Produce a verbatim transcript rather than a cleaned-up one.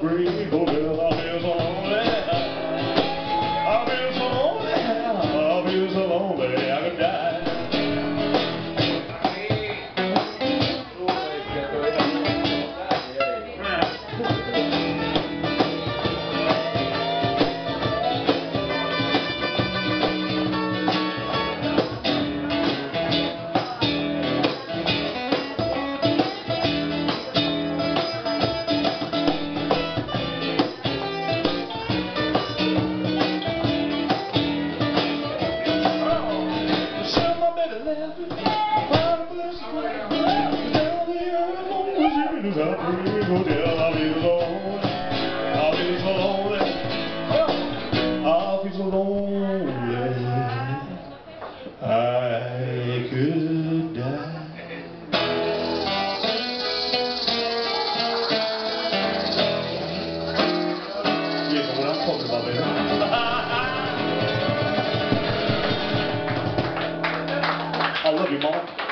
free. Oh, girl, I feel so lonely. I feel so lonely. I feel so lonely. I could die. Go tell I'll be so lonely, I'll be so lonely, I'll be so lonely, I could die. You know what I'm talking about, baby. I love you, Mom.